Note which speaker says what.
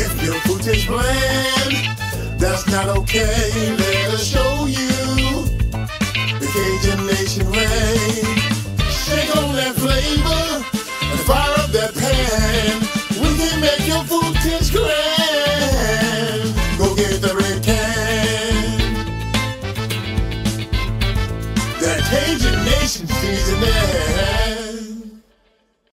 Speaker 1: If your food tastes bland, that's not okay. Let us show you the Cajun Nation way. Shake on that flavor and fire up that pan. We can make your food taste grand. Go get the red can. That Cajun Nation seasoning.